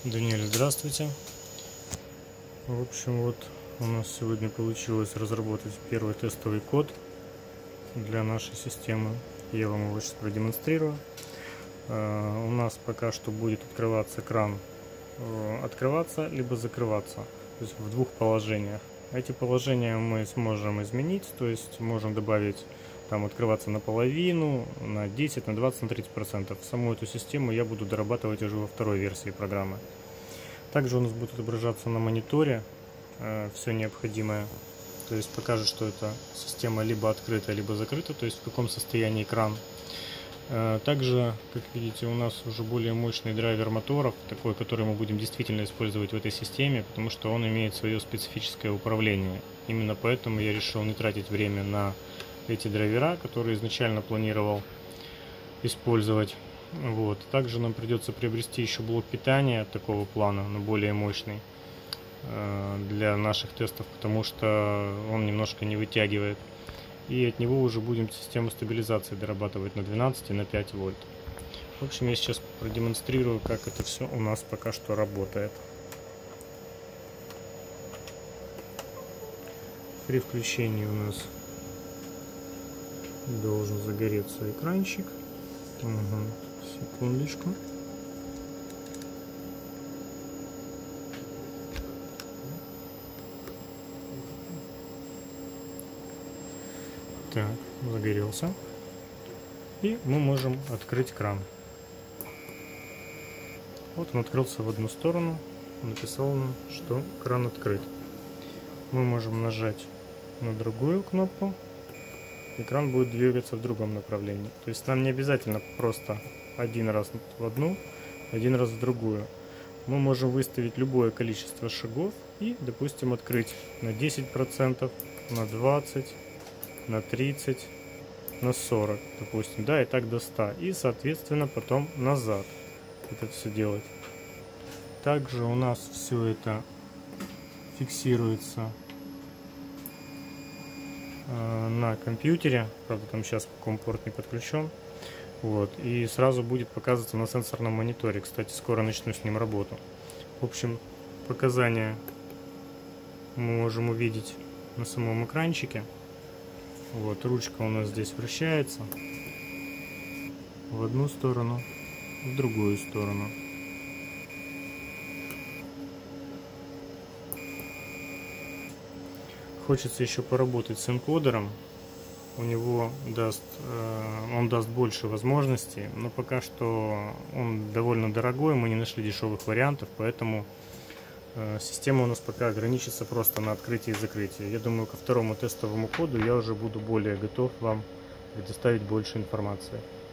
Даниэль, здравствуйте. В общем, вот у нас сегодня получилось разработать первый тестовый код для нашей системы. Я вам его сейчас продемонстрирую. У нас пока что будет открываться кран, открываться либо закрываться, то есть в двух положениях. Эти положения мы сможем изменить, то есть можем добавить там открываться наполовину, на 10, на 20, на 30%. Саму эту систему я буду дорабатывать уже во второй версии программы. Также у нас будет отображаться на мониторе все необходимое, то есть покажет, что эта система либо открыта, либо закрыта, то есть в каком состоянии экран. Также, как видите, у нас уже более мощный драйвер моторов, такой, который мы будем действительно использовать в этой системе, потому что он имеет свое специфическое управление. Именно поэтому я решил не тратить время на эти драйвера, которые изначально планировал использовать. Вот. Также нам придется приобрести еще блок питания такого плана, но более мощный для наших тестов, потому что он немножко не вытягивает. И от него уже будем систему стабилизации дорабатывать на 12 и на 5 вольт. В общем, я сейчас продемонстрирую, как это все у нас пока что работает. При включении у нас должен загореться экранчик. Секундочку. Так, загорелся. И мы можем открыть кран. Вот он открылся в одну сторону. Написал нам, что кран открыт. Мы можем нажать на другую кнопку. И кран будет двигаться в другом направлении. То есть нам не обязательно просто один раз в одну, один раз в другую. Мы можем выставить любое количество шагов и, допустим, открыть на 10%, на 20%, на 30%, на 40%, допустим, да, и так до 100%. И, соответственно, потом назад это все делать. Также у нас все это фиксируется на компьютере, правда там сейчас COM-порт не подключен, вот, и сразу будет показываться на сенсорном мониторе. Кстати, скоро начну с ним работу. В общем, показания мы можем увидеть на самом экранчике. Вот, ручка у нас здесь вращается в одну сторону, в другую сторону. Хочется еще поработать с энкодером. У него он даст больше возможностей, но пока что он довольно дорогой, мы не нашли дешевых вариантов, поэтому система у нас пока ограничится просто на открытии и закрытии. Я думаю, ко второму тестовому коду я уже буду более готов вам предоставить больше информации.